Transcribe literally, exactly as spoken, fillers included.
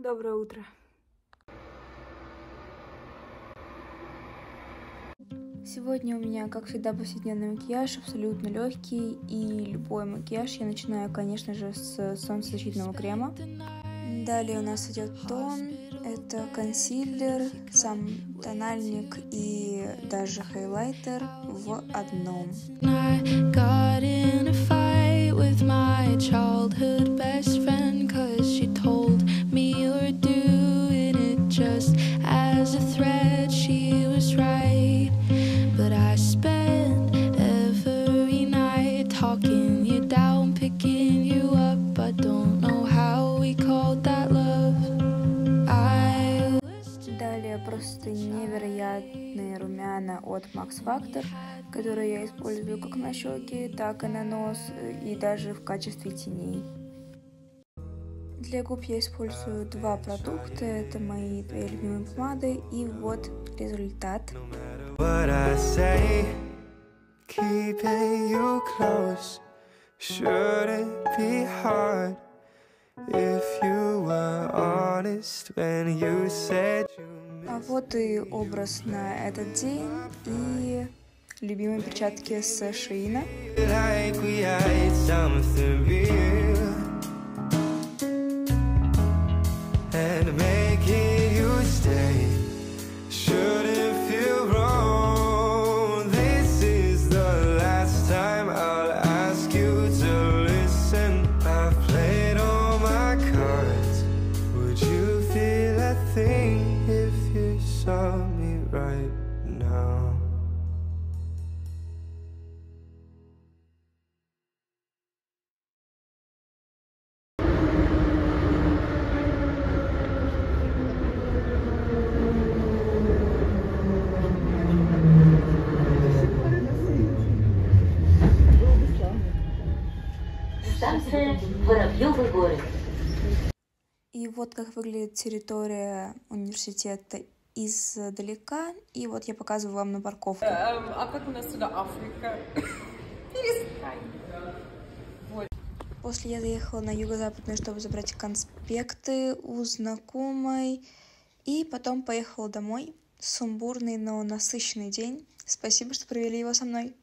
Доброе утро. Сегодня у меня, как всегда, повседневный макияж, абсолютно легкий, и любой макияж я начинаю, конечно же, с солнцезащитного крема. Далее у нас идет тон, это консилер, сам тональник и даже хайлайтер в одном. Просто невероятные румяна от Max Factor, которые я использую как на щеки, так и на нос, и даже в качестве теней. Для губ я использую два продукта, это мои две любимые помады, и вот результат. А вот и образ на этот день и любимые перчатки с Shein. Воробьёвы горы. И вот как выглядит территория университета издалека. И вот я показываю вам на парковку. А как у нас сюда Африка? После я заехала на юго-западную, чтобы забрать конспекты у знакомой. И потом поехала домой. Сумбурный, но насыщенный день. Спасибо, что провели его со мной.